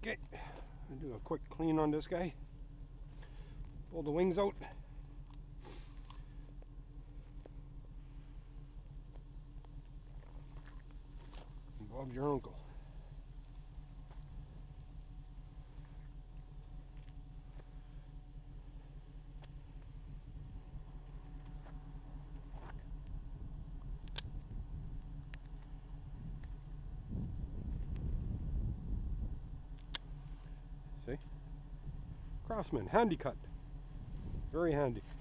Okay, I'll do a quick clean on this guy. Pull the wings out. And Bob's your uncle. See? Craftsman, handy cut. Very handy.